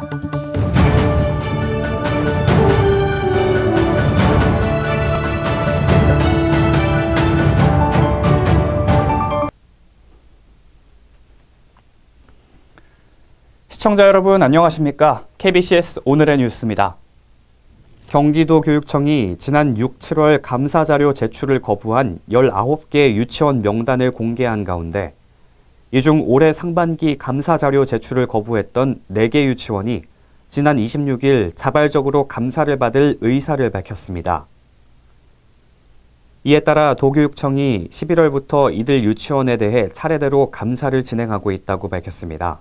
시청자 여러분 안녕하십니까? KBCS 오늘의 뉴스입니다. 경기도교육청이 지난 6, 7월 감사자료 제출을 거부한 19개 유치원 명단을 공개한 가운데 이 중 올해 상반기 감사자료 제출을 거부했던 4개 유치원이 지난 26일 자발적으로 감사를 받을 의사를 밝혔습니다. 이에 따라 도교육청이 11월부터 이들 유치원에 대해 차례대로 감사를 진행하고 있다고 밝혔습니다.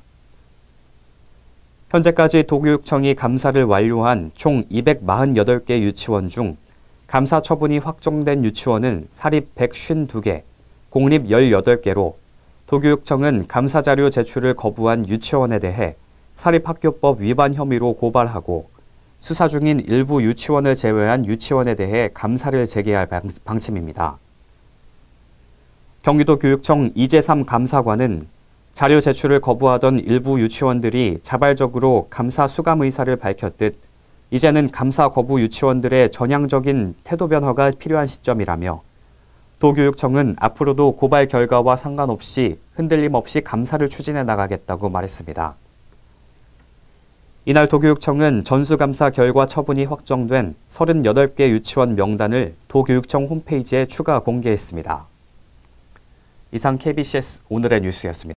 현재까지 도교육청이 감사를 완료한 총 248개 유치원 중 감사 처분이 확정된 유치원은 사립 152개, 공립 18개로 도교육청은 감사자료 제출을 거부한 유치원에 대해 사립학교법 위반 혐의로 고발하고 수사 중인 일부 유치원을 제외한 유치원에 대해 감사를 재개할 방침입니다. 경기도교육청 이재삼 감사관은 자료 제출을 거부하던 일부 유치원들이 자발적으로 감사 수감 의사를 밝혔듯 이제는 감사 거부 유치원들의 전향적인 태도 변화가 필요한 시점이라며 도교육청은 앞으로도 고발 결과와 상관없이 흔들림 없이 감사를 추진해 나가겠다고 말했습니다. 이날 도교육청은 전수감사 결과 처분이 확정된 38개 유치원 명단을 도교육청 홈페이지에 추가 공개했습니다. 이상 KBCS 오늘의 뉴스였습니다.